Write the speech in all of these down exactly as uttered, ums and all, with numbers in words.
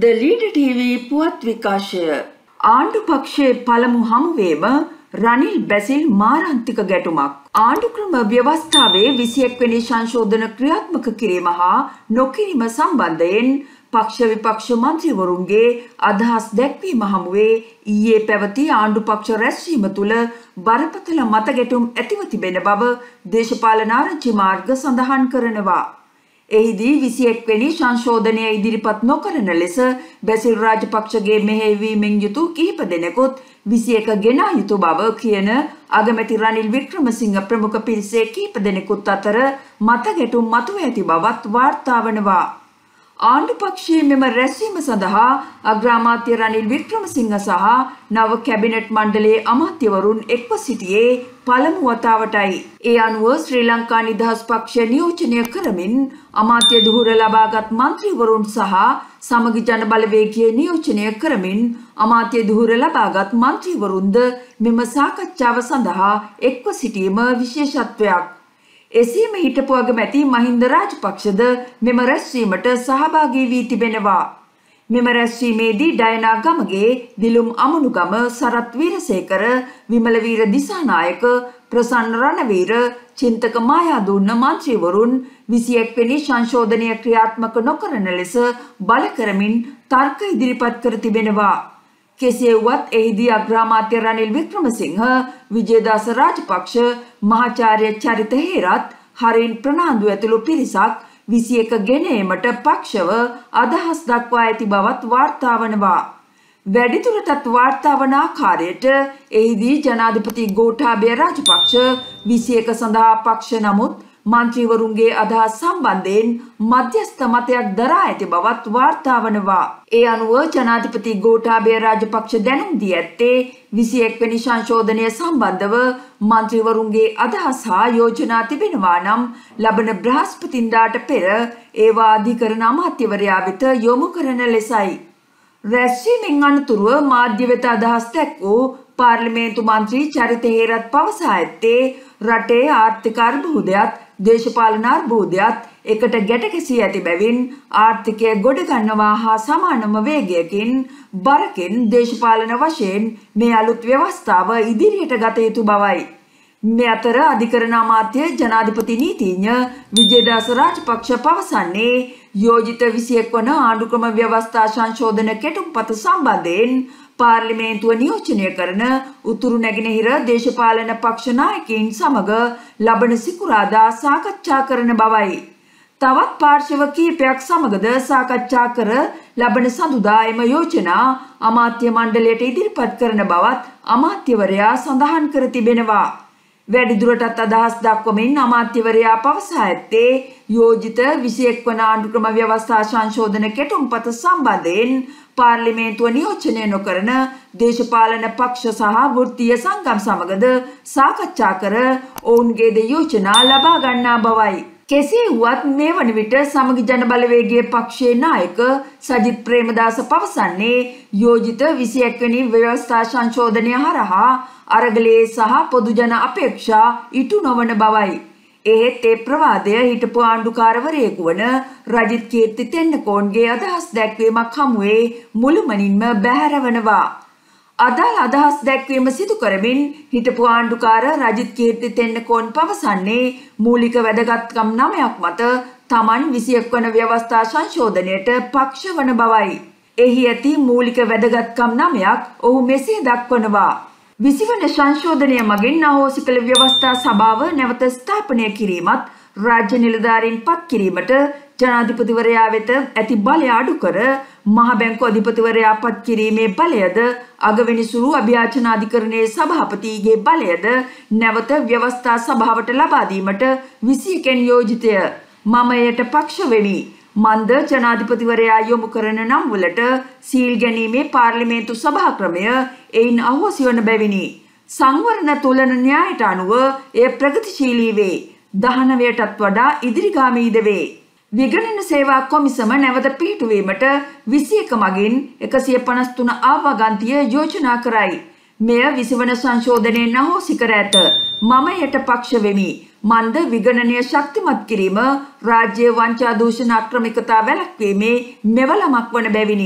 ද leader TV පුවත් විකාශය ආණ්ඩු පක්ෂයේ පළමු හමුවේම රනිල් බැසිල් මාරාන්තික ගැටුමක් ආණ්ඩුක්‍රම ව්‍යවස්ථාවේ විසිඑක් වෙනි සංශෝධන ක්‍රියාත්මක කිරීම හා නොකිරීම සම්බන්ධයෙන් පක්ෂ විපක්ෂ මන්ත්‍රීවරුන්ගේ අදහස් දැක්වීම හමුවේ ඊයේ පැවති ආණ්ඩු පක්ෂ රැස්වීම තුළ බරපතල මත ගැටුම් ඇතිව තිබෙන බව දේශපාලන ආරංචි මාර්ග සඳහන් කරනවා. එහිදී විසිඑක් වෙනි සංශෝධනය ඉදිරිපත් නොකරන ලෙස බැසිල් රාජපක්ෂගේ මෙහෙයවීමෙන් යුතු කිහිප දෙනෙකුත් විසිඑක ගෙනා යුතු බව කියන අගමැති රනිල් වික්‍රමසිංහ ප්‍රමුඛ පිරිසේ කිහිප දෙනෙකුත් අතර මත ගැටුම් මතුව ඇති බවත් වාර්තා වනවා. ආණ්ඩු පක්ෂයේ මෙම රැස්වීම සඳහා අග්‍රාමාත්‍ය රනිල් වික්‍රමසිංහ සහ නව කැබිනට් මණ්ඩලයේ අමාත්‍යවරුන් එක්ව සිටියේ පළමු වතාවටයි. ඒ අනුව ශ්‍රී ලංකා නිදහස් පක්ෂය නියෝජනය කරමින් අමාත්‍ය දුහුර ලබාගත් මන්ත්‍රීවරුන් සහ සමගි ජන බලවේගය නියෝජනය කරමින් අමාත්‍ය දුහුර ලබාගත් මන්ත්‍රීවරුන්ද මෙම සාකච්ඡාව සඳහා එක්ව සිටීම විශේෂත්වයක්. එසේම හිටපු අගමැති මහින්ද රාජපක්ෂද මෙම රැස්වීමට සහභාගී වී තිබෙනවා. මෙම රැස්වීමේදී ඩයනා ගමගේ, දිලුම් අමුණුගම, සරත් වීරසේකර, විමලවීර දිසානායක, ප්‍රසන්න රණවීර, චින්තක මායාදුන්න මන්ත්‍රීවරුන් විසිඑක් වෙනි සංශෝධනය ක්‍රියාත්මක නොකරන ලෙස බල කරමින් තර්ක ඉදිරිපත් කර තිබෙනවා. කෙසේ වුවත් එහිදී අග්‍රාමාත්‍ය රනිල් වික්‍රමසිංහ, විජේදාස රාජපක්ෂ, මහාචාර්ය චරිත හේරත්, හරින් ප්‍රනාන්දු ඇතුළු පිරිසක් විසිඑක ගෙන ඒමට පක්ෂව අදහස් දක්වා ඇති බවත් වාර්තා වනවා. වැඩිදුරටත් වාර්තා වන ආකාරයට එහිදී ජනාධිපති ගෝඨාභය රාජපක්ෂ විසිඑක සඳහා පක්ෂ නමුත් මන්ත්‍රීවරුන්ගේ අදහස් සම්බන්ධයෙන් මධ්‍යස්ථ මතයක් දරා ඇති බවත් වාර්තා වනවා. ඒ අනුව ජනාධිපති ගෝඨාභය රාජපක්ෂ දැනුම් දී ඇත්තේ විසිඑක් වෙනි සංශෝධනය සම්බන්ධව මන්ත්‍රීවරුන්ගේ අදහස් හා යෝජනා තිබෙනවා නම් ලබන බ්‍රහස්පතින්දාට පෙර ඒවා අධිකරණ අමාත්‍යවරයා වෙත යොමු කරන ලෙසයි. රැස්වීමෙන් අනතුරුව මාධ්‍ය වෙත අදහස් දැක්වූ පාර්ලිමේන්තු මන්ත්‍රී චරිත හේරත් පවසා ඇත්තේ රටේ ආර්ථික අර්බුදයත් දේශපාලන අර්බුදයත් එකට ගැට ගැසී ඇති බැවින් ආර්ථිකය ගොඩ ගන්නවා හා සමානම වේගයකින් බරකින් දේශපාලන වශයෙන් මේ අලුත් ව්‍යවස්ථාව ඉදිරියට ගත යුතු බවයි. මේ අතර අධිකරණ අමාත්‍ය ජනාධිපති නීතිඥ විජේදාස රාජපක්ෂ පවසන්නේ යෝජිත විසිඑක් වන ආණ්ඩුක්‍රම ව්‍යවස්ථා සංශෝධන කෙටුම්පත සම්බන්ධයෙන් පාර්ලිමේන්තුව නියෝජනය කරන උතුරු නැගෙනහිර දේශපාලන පක්ෂ නායකයින් සමග ලබන සිකුරාදා සාකච්ඡා කරන බවයි. තවත් පාර්ශව කිහිපයක් සමගද සාකච්ඡා කර ලබන සඳුදා එම යෝජනා අමාත්‍ය මණ්ඩලයට ඉදිරිපත් කරන බවත් අමාත්‍යවරයා සඳහන් කර තිබෙනවා. වැඩිදුරටත් අදහස් දක්වමින් අමාත්‍යවරයා පවසා ඇත්තේ යෝජිත විසිඑක් වන ආණ්ඩුක්‍රම ව්‍යවස්ථා සංශෝධන කෙටුම්පත සම්බන්ධයෙන් පාර්ලිමේන්තුව නියෝජනය නොකරන දේශපාලන පක්ෂ සහ වෘත්තීය සංගම් සමගද සාකච්ඡා කර ඔවුන්ගේද යෝජනා ලබා ගන්නා බවයි. කෙසේ වුවත් මේ වන විට සමගි ජන බලවේගයේ පක්ෂයේ නායක සජිත් ප්‍රේමදාස පවසන්නේ යෝජිත විසිඑක් වෙනි ව්‍යවස්ථා සංශෝධනය හරහා අරගලයේ සහ පොදු ජන අපේක්ෂා ඉටු නොවන බවයි. එහෙත් ඒ ප්‍රවාදය හිටපු ආණ්ඩුකාරවරයෙකු වන රජිත් කීර්ති තෙන්නකෝන්ගේ අදහස් දැක්වීමක් හමුවේ මුළුමනින්ම බැහැර වනවා. අදාළ අදහස් දැක්වීම සිදු කරමින් හිටපු ආණ්ඩුකාර රජිත් කීර්ති තෙන්නකෝන් පවසන්නේ මූලික වැදගත්කම් නවයක් මත තමන් විසිඑක් වන ව්‍යවස්ථා සංශෝධනයට පක්ෂ වන බවයි. එහි ඇති මූලික වැදගත්කම් නවයක් ඔහු මෙසේ දක්වනවා. විසි වන සංශෝධනය මගින් අහෝසි කළ ව්‍යවස්ථා සභාව නැවත ස්ථාපනය කිරීමත් රාජ්‍ය නිලධාරීන් පත් කිරීමට ජනාධිපතිවරයා වෙත ඇති බලය අඩු කර මහ බැංකු අධිපතිවරයා පත් කිරීමේ බලයද අගවිනිසුරු අභියාචන අධිකරණයේ සභාපතිගේ බලයද නැවත ව්‍යවස්ථා සභාවට ලබා දීමට විසිඑකෙන් යෝජිතය. මම එයට පක්ෂ වෙමි. මන්ද ජනාධිපතිවරයා යොමු කරන නම් වලට සීල් ගැනීමේ පාර්ලිමේන්තු සභා ක්‍රමය එයින් අහෝසි වන බැවිනි. සංවරණ තුලන න්‍යායට අනුව එය ප්‍රගතිශීලී වේ. දහනවයටත් වඩා ඉදිරිගාමීද වේ. විගණන සේවා කොමිසම නැවත පිහිටුවීමට විසිඑක මගින් එකසිය පනස් තුන ආවගන්තිය යෝජනා කරයි. මෙය විසි වන සංශෝධනයෙන් අහෝසි කර ඇත. මම එයට පක්ෂ වෙමි. මන්ද විගණනය ශක්තිමත් කිරීම රාජ්‍ය වංචා දූෂණ අක්‍රමිකතා වැළැක්වීමේ මෙවලමක් වන බැවිනි.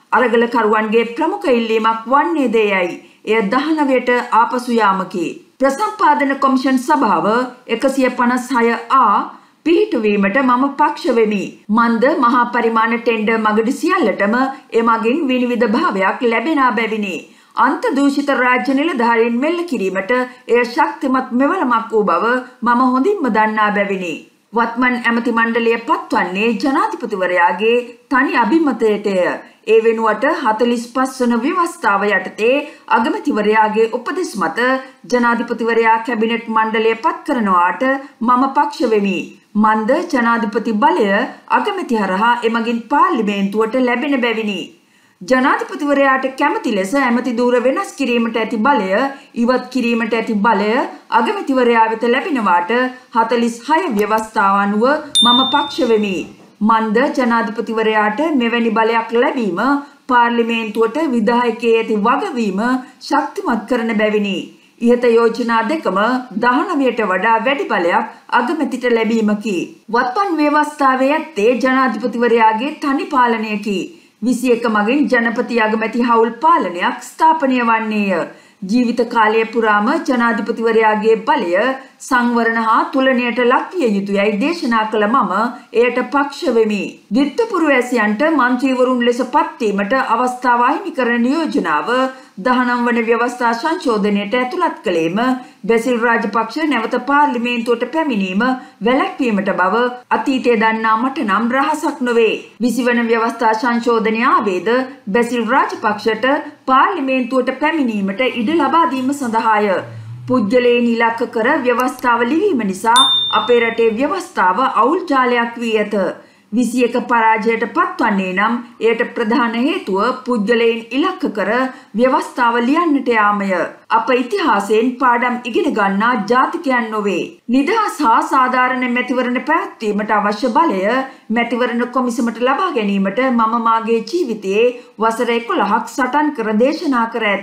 අරගලකරුවන්ගේ ප්‍රමුඛ ඉල්ලීමක් වන්නේ දෙයයි. එය දහනවයට ආපසු යාමකි. ප්‍රසම්පාදන කොමිෂන් සභාව එකසිය පනස් හය ආ පිහිටුවීමට මම පක්ෂ වෙමි. මන්ද මහා පරිමාණ ටෙන්ඩර් මගඩ සියල්ලටම එමගින් විනිවිද භාවයක් ලැබෙනා බැවිනි. අන්ත දූෂිත රාජ්‍ය නිලධාරීන් මෙල්ල කිරීමට එය ශක්තිමත් මෙවලමක් වූ බව මම හොඳින්ම දන්නා බැවිනි. වත්මන් ඇමති මණ්ඩලය පත්වන්නේ ජනාධිපතිවරයාගේ තනි අභිමතයටය. ඒ වෙනුවට හතළිස් පහ වන ව්‍යවස්ථාව යටතේ අගමැතිවරයාගේ උපදෙස් මත ජනාධිපතිවරයා කැබිනට් මණ්ඩලය පත් කරනවාට මම පක්ෂ වෙමි. මන්ද ජනාධිපති බලය අගමැති හරහා එමගින් පාර්ලිමේන්තුවට ලැබෙන බැවිනි. ජනාධිපතිවරයාට කැමති ලෙස ඇමති ධූර වෙනස් කිරීමට ඇති බලය ඉවත් කිරීමට ඇති බලය අගමැතිවරයා වෙත ලැබෙනවාට හතළිස් හය ව්‍යවස්ථාව අනුව මම පක්ෂ වෙමි. මන්ද ජනාධිපතිවරයාට මෙවැනි බලයක් ලැබීම පාර්ලිමේන්තුවට විධායකයේ ඇති වගවීම ශක්තිමත් කරන බැවිනි. ඉහත යෝජනා දෙකම දහනවයට වඩා වැඩි බලයක් අගමැතිට ලැබීමකි. වත්මන් ව්‍යවස්ථාවේ ඇත්තේ ජනාධිපතිවරයාගේ තනි පාලනයකි. විසි එක මගින් ජනපති අගමැති හවුල් පාලනයක් ස්ථාපනය වන්නේය. ජීවිත කාලය පුරාම ජනාධිපතිවරයාගේ බලය සංවරණ හා තුලනයට ලක්විය යුතුයයි දේශනා කළ මම එයට පක්ෂ වෙමි. දිත්තපුරවැසියන්ට මන්ත්‍රීවරුන් ලෙස පත්වීමට අවස්ථාව අහිමි කරන යෝජනාව දහනම් වන ව්‍යවස්ථා සංශෝධනයට ඇතුළත් කළේම බැසිල් රාජපක්ෂ නැවත පාර්ලිමේන්තුවට පැමිණීම වැළැක්වීමට බව අතීතයේ දන්නා මට නම් රහසක් නොවේ. විසි වන ව්‍යවස්ථා සංශෝධනය ආවේද බැසිල් රාජපක්ෂට පාර්ලිමේන්තුවට පැමිණීමට ඉඩ ලබා දීම සඳහාය. පුද්ගලයන් ඉලක්ක කර ව්‍යවස්ථාව ලිවීම නිසා අපේ රටේ ව්‍යවස්ථාව අවුල් ජාලයක් වී ඇත. විසි එක පරාජයට පත්වන්නේ නම් එයට ප්‍රධාන හේතුව පුද්ගලයන් ඉලක්ක කර ව්‍යවස්ථාව ලියන්නට යාමය. අප ඉතිහාසයෙන් පාඩම් ඉගෙන ගන්නා ජාතිකයන් නොවේ. නිදහස් හා සාධාරණ මැතිවරණ පැවැත්වීමට අවශ්‍ය බලය මැතිවරණ කොමිසමට ලබා ගැනීමට මම මාගේ ජීවිතයේ වසර එකොළහක් සටන් කර දේශනා කර ඇත.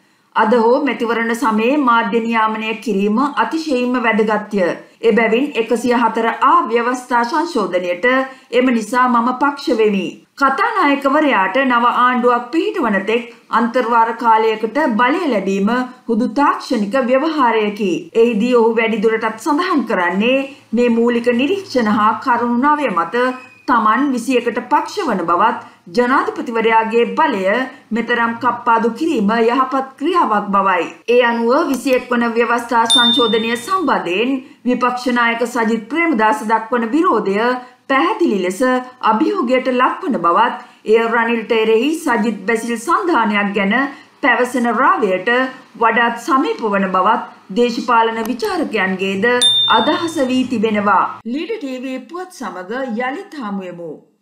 අද හෝ මැතිවරණ සමයේ මාධ්‍ය නියාමනය කිරීම අතිශයින්ම වැදගත්ය. එබැවින් එකසිය හතර ආ ව්‍යවස්ථා සංශෝධනයට එම නිසා මම පක්ෂ වෙමි. කතානායකවරයාට නව ආණ්ඩුවක් පිහිටවන තෙක් අන්තර්වාර කාලයකට බලය ලැබීම හුදු තාක්ෂණික ව්‍යවහාරයකි. එහිදී ඔහු වැඩිදුරටත් සඳහන් කරන්නේ මේ මූලික නිරීක්ෂණ හා කරුණු නවය මත තමන් විසි එකට පක්ෂ වන බවත් ජනාධිපතිවරයාගේ බලය මෙතරම් කප්පාදු කිරීම යහපත් ක්‍රියාවක් බවයි. ඒ අනුව විසි එක් වන ව්‍යවස්ථා සංශෝධනය සම්බන්ධයෙන් විපක්ෂ නායක සජිත් ප්‍රේමදාස දක්වන විරෝධය පැහැදිලි ලෙස අභියෝගයට ලක්වන බවත් එය රනිල්ට එරෙහි සජිත් බැසිල් සන්ධානයක් ගැන පැවසෙන රාවයට වඩාත් සමීප වන බවත් දේශපාලන විචාරකයන්ගේද අදහස වී තිබෙනවා. ලීඩ ටීවී පුවත් සමග යළිත් හමුවෙමු.